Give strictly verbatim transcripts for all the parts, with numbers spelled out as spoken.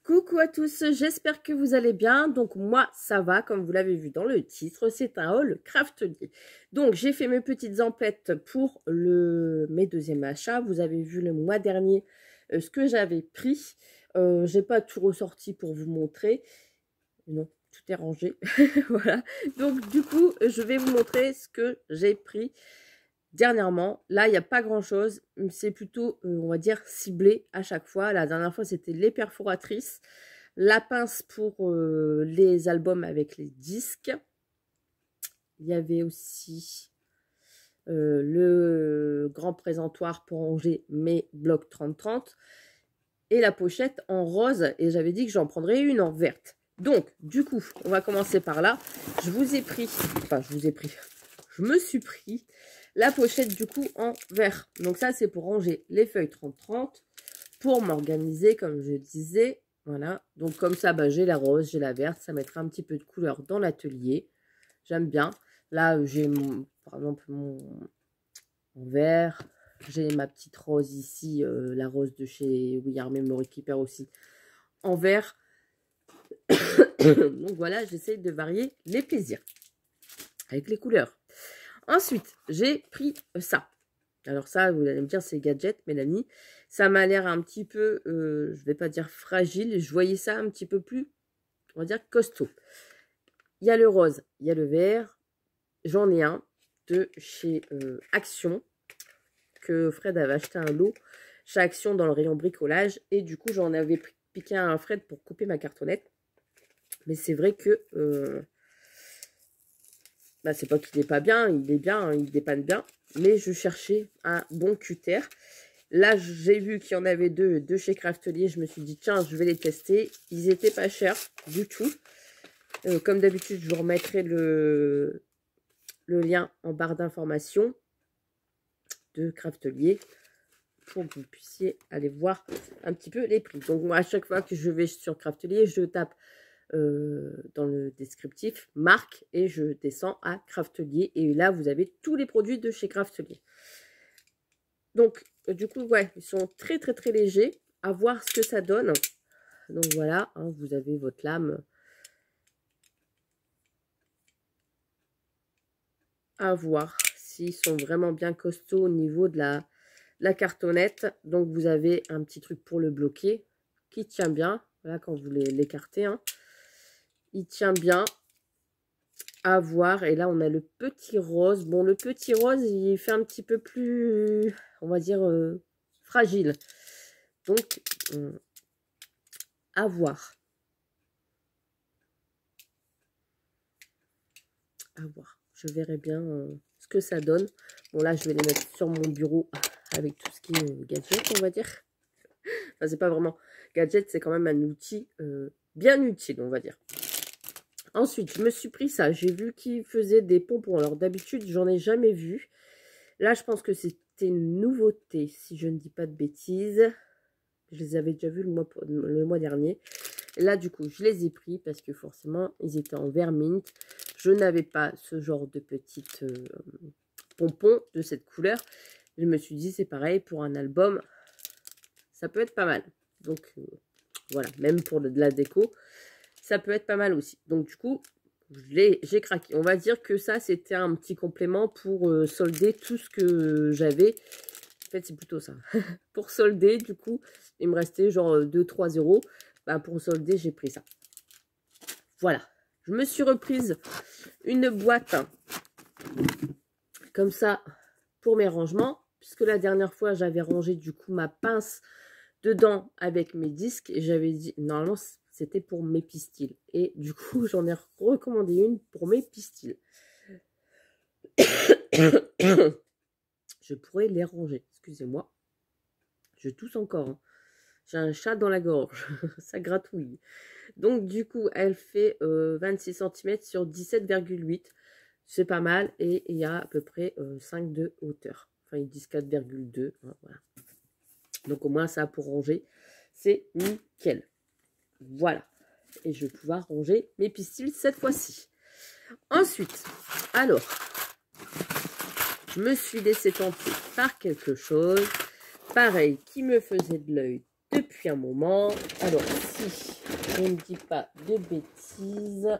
Coucou à tous, j'espère que vous allez bien. Donc moi ça va, comme vous l'avez vu dans le titre, c'est un haul Craftelier. Donc j'ai fait mes petites emplettes pour le mes deuxièmes achats. Vous avez vu le mois dernier euh, ce que j'avais pris. Euh, j'ai pas tout ressorti pour vous montrer. Non, tout est rangé. Voilà. Donc du coup je vais vous montrer ce que j'ai pris dernièrement. Là il n'y a pas grand chose, c'est plutôt euh, on va dire ciblé à chaque fois. La dernière fois c'était les perforatrices, la pince pour euh, les albums avec les disques, il y avait aussi euh, le grand présentoir pour ranger mes blocs trente trente et la pochette en rose, et j'avais dit que j'en prendrais une en verte. Donc du coup on va commencer par là. Je vous ai pris, enfin je vous ai pris, je me suis pris la pochette du coup en vert. Donc ça c'est pour ranger les feuilles trente trente, pour m'organiser comme je disais. Voilà, donc comme ça bah, j'ai la rose, j'ai la verte, ça mettra un petit peu de couleur dans l'atelier. J'aime bien. Là j'ai par exemple mon, mon vert, j'ai ma petite rose ici, euh, la rose de chez We Are Memory Keeper aussi en vert. Donc voilà, j'essaye de varier les plaisirs avec les couleurs. Ensuite, j'ai pris ça. Alors ça, vous allez me dire, c'est gadget, Mélanie. Ça m'a l'air un petit peu, euh, je vais pas dire fragile. Je voyais ça un petit peu plus, on va dire, costaud. Il y a le rose, il y a le vert. J'en ai un de chez euh, Action, que Fred avait acheté un lot chez Action dans le rayon bricolage. Et du coup, j'en avais piqué un à Fred pour couper ma cartonnette. Mais c'est vrai que... Euh, bah, c'est pas qu'il n'est pas bien, il est bien, il dépanne bien. Mais je cherchais un bon cutter. Là, j'ai vu qu'il y en avait deux, deux chez Craftelier. Je me suis dit, tiens, je vais les tester. Ils étaient pas chers du tout. Euh, comme d'habitude, je vous remettrai le, le lien en barre d'information de Craftelier pour que vous puissiez aller voir un petit peu les prix. Donc, moi, à chaque fois que je vais sur Craftelier, je tape Euh, dans le descriptif marque et je descends à Craftelier, et là vous avez tous les produits de chez Craftelier. Donc euh, du coup ouais, ils sont très très très légers, à voir ce que ça donne. Donc voilà, hein, vous avez votre lame à voir s'ils sont vraiment bien costauds au niveau de la, la cartonnette. Donc vous avez un petit truc pour le bloquer qui tient bien, voilà, quand vous l'écartez, hein. Il tient bien à voir. Et là on a le petit rose. Bon, le petit rose il fait un petit peu plus, on va dire, euh, fragile. Donc euh, à voir. À voir. Je verrai bien euh, ce que ça donne. Bon, là je vais les mettre sur mon bureau avec tout ce qui est euh, gadget, on va dire. Enfin, c'est pas vraiment gadget, c'est quand même un outil euh, bien utile, on va dire. Ensuite, je me suis pris ça. J'ai vu qu'ils faisaient des pompons. Alors, d'habitude, j'en ai jamais vu. Là, je pense que c'était une nouveauté, si je ne dis pas de bêtises. Je les avais déjà vus le mois, le mois dernier. Et là, du coup, je les ai pris parce que forcément, ils étaient en vert mint. Je n'avais pas ce genre de petites euh, pompons de cette couleur. Je me suis dit, c'est pareil, pour un album, ça peut être pas mal. Donc, euh, voilà, même pour de la déco, ça peut être pas mal aussi. Donc du coup, j'ai craqué. On va dire que ça, c'était un petit complément pour euh, solder tout ce que j'avais. En fait, c'est plutôt ça. Pour solder, du coup, il me restait genre deux trois euros. Bah, pour solder, j'ai pris ça. Voilà. Je me suis reprise une boîte comme ça pour mes rangements. Puisque la dernière fois, j'avais rangé du coup ma pince dedans avec mes disques. Et j'avais dit, normalement, c'était pour mes pistils. Et du coup, j'en ai recommandé une pour mes pistils. Je pourrais les ranger. Excusez-moi. Je tousse encore. Hein. J'ai un chat dans la gorge. Ça gratouille. Donc, du coup, elle fait euh, vingt-six centimètres sur dix-sept virgule huit. C'est pas mal. Et il y a à peu près euh, cinq de hauteur. Enfin, ils disent quatre virgule deux. Hein, voilà. Donc, au moins, ça pour ranger. C'est nickel. Voilà. Et je vais pouvoir ranger mes pistils cette fois-ci. Ensuite, alors, je me suis laissé tenter par quelque chose, pareil, qui me faisait de l'œil depuis un moment. Alors, si je ne dis pas de bêtises.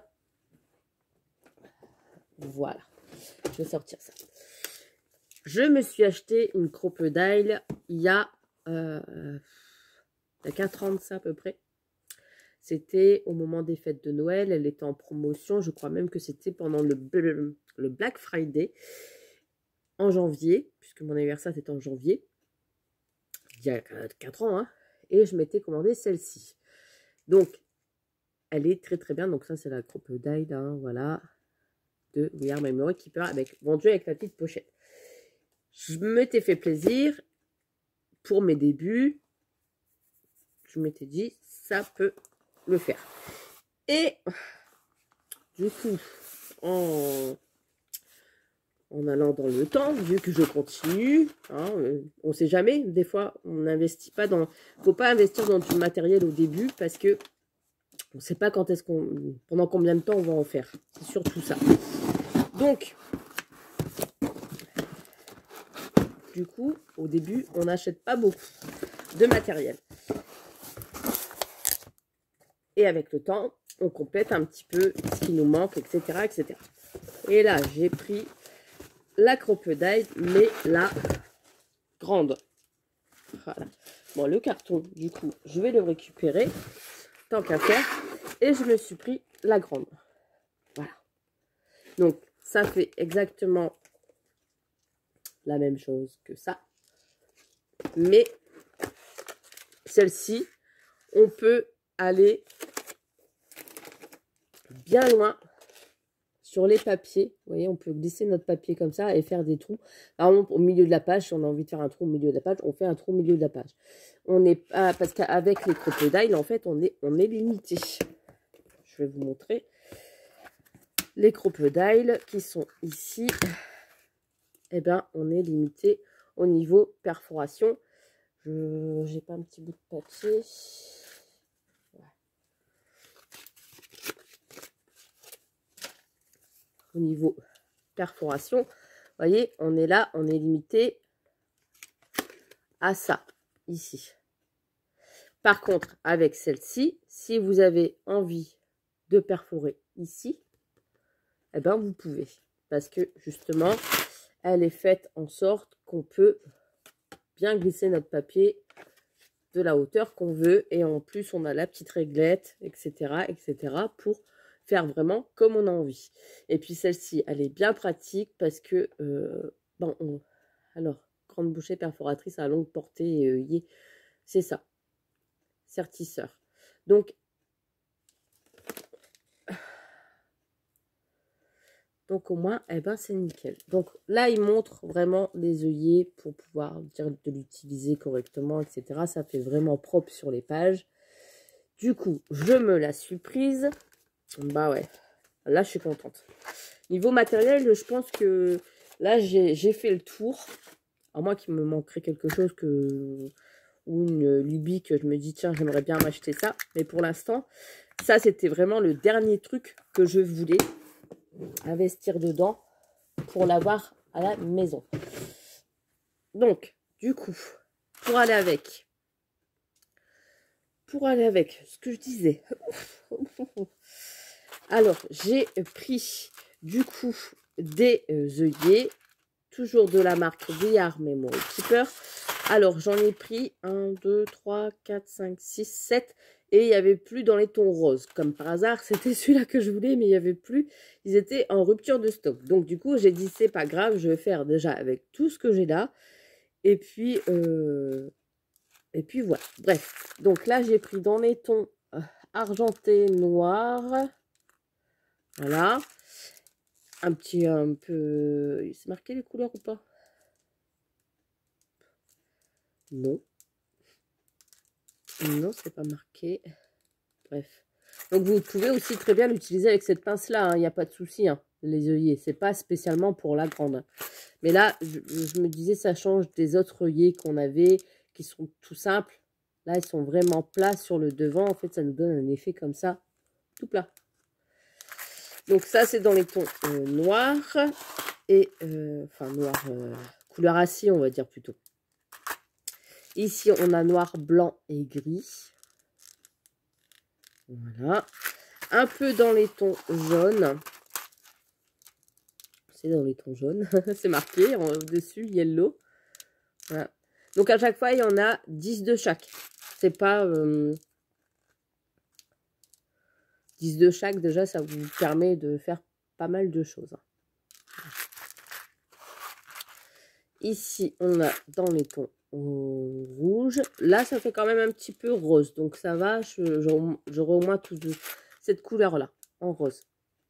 Voilà, je vais sortir ça. Je me suis acheté une crocodile il y a, euh, il y a quatre ans de ça à peu près. C'était au moment des fêtes de Noël, elle était en promotion, je crois même que c'était pendant le, le Black Friday, en janvier, puisque mon anniversaire c'était en janvier, il y a quatre ans, hein, et je m'étais commandé celle-ci. Donc, elle est très très bien, donc ça c'est la crocodile, hein, voilà, de We Are Memory Keeper, avec, vendue avec la petite pochette. Je m'étais fait plaisir pour mes débuts, je m'étais dit, ça peut le faire. Et du coup, en, en allant dans le temps, vu que je continue, hein, euh, on ne sait jamais, des fois, on n'investit pas dans... Il ne faut pas investir dans du matériel au début parce que on ne sait pas quand est-ce qu'on... pendant combien de temps on va en faire. C'est surtout ça. Donc, du coup, au début, on n'achète pas beaucoup de matériel. Et avec le temps, on complète un petit peu ce qui nous manque, et cetera, et cetera. Et là, j'ai pris la crocodile, mais la grande. Voilà. Bon, le carton, du coup, je vais le récupérer, tant qu'à faire. Et je me suis pris la grande. Voilà. Donc, ça fait exactement la même chose que ça. Mais, celle-ci, on peut aller bien loin sur les papiers. Vous voyez, on peut glisser notre papier comme ça et faire des trous. Par exemple, au milieu de la page, si on a envie de faire un trou au milieu de la page, on fait un trou au milieu de la page. On n'est pas, parce qu'avec les crocodiles, en fait, on est, on est limité. Je vais vous montrer les crocodiles qui sont ici. Eh bien, on est limité au niveau perforation. Je n'ai pas un petit bout de papier. Au niveau perforation, vous voyez, on est là, on est limité à ça, ici. Par contre, avec celle-ci, si vous avez envie de perforer ici, eh ben vous pouvez. Parce que, justement, elle est faite en sorte qu'on peut bien glisser notre papier de la hauteur qu'on veut. Et en plus, on a la petite réglette, et cetera, et cetera pour faire vraiment comme on a envie. Et puis celle-ci, elle est bien pratique parce que, euh, bon, on... alors, grande bouchée perforatrice à longue portée, euh, yeah, c'est ça, sertisseur. Donc, donc au moins, eh ben, c'est nickel. Donc là, il montre vraiment les œillets pour pouvoir dire de l'utiliser correctement, et cetera. Ça fait vraiment propre sur les pages. Du coup, je me la suis prise. Bah ouais, là, je suis contente. Niveau matériel, je pense que là, j'ai fait le tour. À moins qu'il me manquerait quelque chose que ou une lubie que je me dis, tiens, j'aimerais bien m'acheter ça. Mais pour l'instant, ça, c'était vraiment le dernier truc que je voulais investir dedans pour l'avoir à la maison. Donc, du coup, pour aller avec, pour aller avec ce que je disais, alors, j'ai pris du coup des euh, œillets, toujours de la marque We Are Memory Keeper. Alors, j'en ai pris un, deux, trois, quatre, cinq, six, sept. Et il n'y avait plus dans les tons roses. Comme par hasard, c'était celui-là que je voulais, mais il n'y avait plus. Ils étaient en rupture de stock. Donc, du coup, j'ai dit, c'est pas grave, je vais faire déjà avec tout ce que j'ai là. Et puis, euh, et puis voilà. Bref. Donc là, j'ai pris dans les tons euh, argenté, noir. Voilà. Un petit, un peu... C'est marqué les couleurs ou pas? Non. Non, c'est pas marqué. Bref. Donc, vous pouvez aussi très bien l'utiliser avec cette pince-là. Il n'y a pas de souci, hein, les œillets. C'est pas spécialement pour la grande. Mais là, je, je me disais, ça change des autres œillets qu'on avait, qui sont tout simples. Là, ils sont vraiment plats sur le devant. En fait, ça nous donne un effet comme ça, tout plat. Donc, ça, c'est dans les tons euh, noirs. Et, euh, enfin, noir, euh, couleur acier, on va dire plutôt. Ici, on a noir, blanc et gris. Voilà. Un peu dans les tons jaunes. C'est dans les tons jaunes. C'est marqué en dessus, yellow. Voilà. Donc à chaque fois, il y en a dix de chaque. C'est pas... Euh, dix de chaque, déjà, ça vous permet de faire pas mal de choses. Ici, on a dans les tons rouges. Là, ça fait quand même un petit peu rose. Donc ça va, j'aurai au moins toute cette couleur-là, en rose.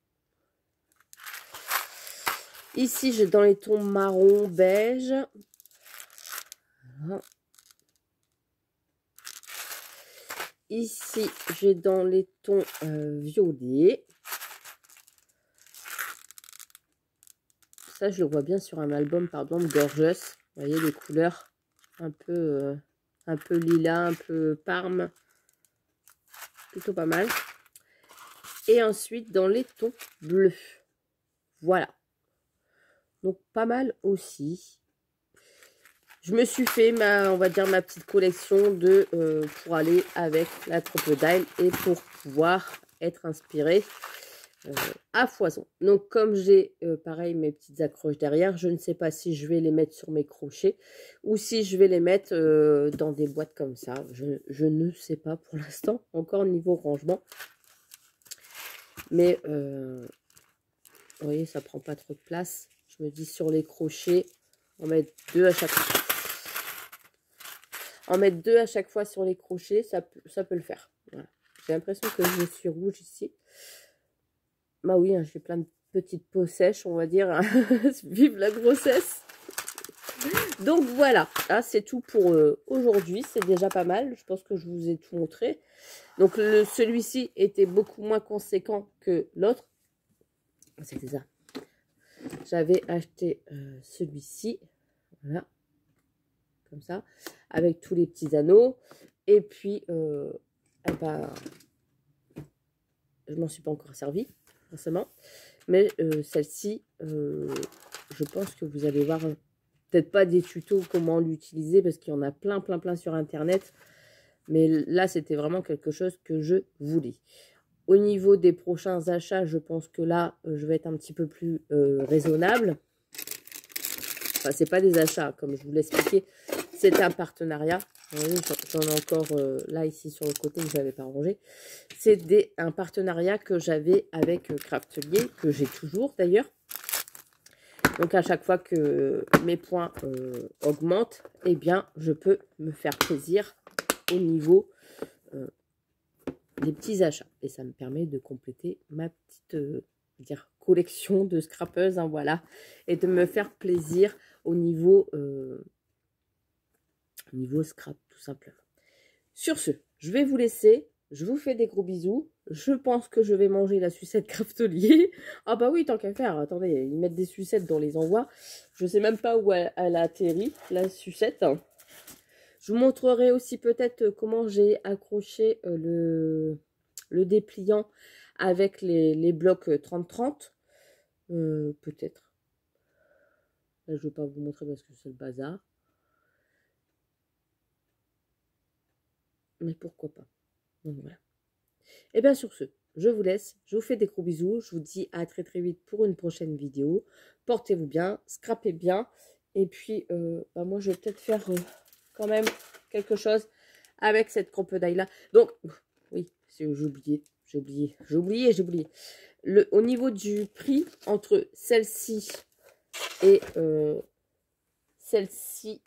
Ici, j'ai dans les tons marron, beige. Voilà. Ici, j'ai dans les tons euh, violets. Ça, je le vois bien sur un album, par exemple, Gorgeous. Vous voyez les couleurs un peu, euh, un peu lilas, un peu parme. Plutôt pas mal. Et ensuite, dans les tons bleus. Voilà. Donc, pas mal aussi. Je me suis fait, ma, on va dire, ma petite collection de euh, pour aller avec la Crocodile et pour pouvoir être inspirée euh, à foison. Donc, comme j'ai, euh, pareil, mes petites accroches derrière, je ne sais pas si je vais les mettre sur mes crochets ou si je vais les mettre euh, dans des boîtes comme ça. Je, je ne sais pas pour l'instant, encore niveau rangement. Mais, euh, vous voyez, ça prend pas trop de place. Je me dis sur les crochets, on va mettre deux à chaque fois. En mettre deux à chaque fois sur les crochets, ça peut, ça peut le faire. Voilà. J'ai l'impression que je suis rouge ici. Bah oui, hein, j'ai plein de petites peaux sèches, on va dire. Hein. Vive la grossesse. Donc voilà, ah, c'est tout pour euh, aujourd'hui. C'est déjà pas mal. Je pense que je vous ai tout montré. Donc celui-ci était beaucoup moins conséquent que l'autre. C'était ça. J'avais acheté euh, celui-ci. Voilà. Comme ça, avec tous les petits anneaux. Et puis, euh, eh ben, je m'en suis pas encore servi, forcément. Mais euh, celle-ci, euh, je pense que vous allez voir, peut-être pas des tutos comment l'utiliser, parce qu'il y en a plein, plein, plein sur Internet. Mais là, c'était vraiment quelque chose que je voulais. Au niveau des prochains achats, je pense que là, je vais être un petit peu plus euh, raisonnable. Enfin, c'est pas des achats, comme je vous l'expliquais. C'est un partenariat. J'en ai encore euh, là, ici, sur le côté que je n'avais pas rangé. C'est un partenariat que j'avais avec euh, Craftelier, que j'ai toujours d'ailleurs. Donc, à chaque fois que mes points euh, augmentent, eh bien, je peux me faire plaisir au niveau euh, des petits achats. Et ça me permet de compléter ma petite euh, dire, collection de scrappeuses, hein, voilà. Et de me faire plaisir au niveau... Euh, niveau scrap tout simplement. Sur ce, je vais vous laisser, je vous fais des gros bisous, je pense que je vais manger la sucette Craftelier. Ah bah oui, tant qu'à faire, attendez, ils mettent des sucettes dans les envois, je sais même pas où elle, elle a atterri, la sucette. Je vous montrerai aussi peut-être comment j'ai accroché le, le dépliant avec les, les blocs trente trente, euh, peut-être. Là, je ne vais pas vous montrer parce que c'est le bazar. Mais pourquoi pas. Donc voilà. Et bien sur ce, je vous laisse. Je vous fais des gros bisous. Je vous dis à très très vite pour une prochaine vidéo. Portez-vous bien, scrapez bien. Et puis, euh, bah moi, je vais peut-être faire euh, quand même quelque chose avec cette crocodile là. Donc, oui, j'ai oublié, j'ai oublié, j'ai oublié, j'ai oublié. Le, au niveau du prix, entre celle-ci et euh, celle-ci,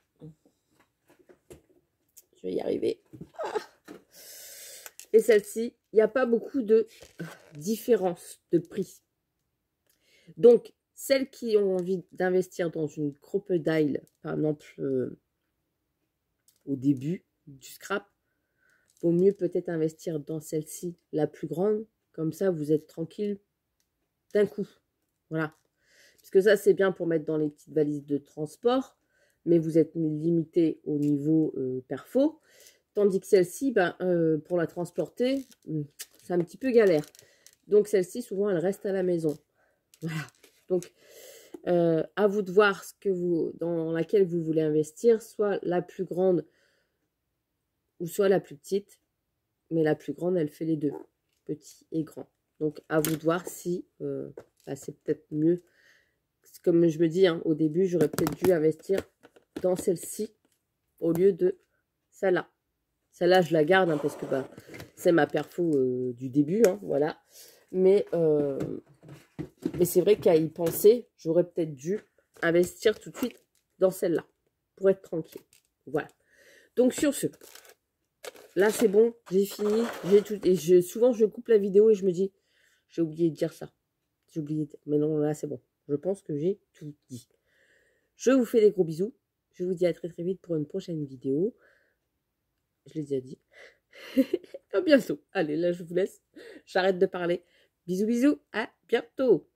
je vais y arriver. Ah, et celle-ci, il n'y a pas beaucoup de différence de prix. Donc, celles qui ont envie d'investir dans une crocodile, par exemple, euh, au début du scrap, vaut mieux peut-être investir dans celle-ci, la plus grande. Comme ça, vous êtes tranquille d'un coup. Voilà. Parce que ça, c'est bien pour mettre dans les petites valises de transport, mais vous êtes limité au niveau euh, perfo. Tandis que celle-ci, ben, euh, pour la transporter, c'est un petit peu galère. Donc, celle-ci, souvent, elle reste à la maison. Voilà. Donc, euh, à vous de voir ce que vous, dans laquelle vous voulez investir, soit la plus grande ou soit la plus petite. Mais la plus grande, elle fait les deux. petit et grand. Donc, à vous de voir si euh, bah, c'est peut-être mieux. Comme je me dis, hein, au début, j'aurais peut-être dû investir dans celle-ci au lieu de celle-là. Celle-là, je la garde hein, parce que bah, c'est ma perfo euh, du début. Hein, voilà. Mais, euh, mais c'est vrai qu'à y penser, j'aurais peut-être dû investir tout de suite dans celle-là pour être tranquille. Voilà. Donc, sur ce, là, c'est bon, j'ai fini. J'ai tout. Et je, souvent, je coupe la vidéo et je me dis, j'ai oublié de dire ça. J'ai oublié de... Mais non, là, c'est bon. Je pense que j'ai tout dit. Je vous fais des gros bisous. Je vous dis à très très vite pour une prochaine vidéo. Je l'ai déjà dit. À bientôt. Allez, là, je vous laisse. J'arrête de parler. Bisous, bisous. À bientôt.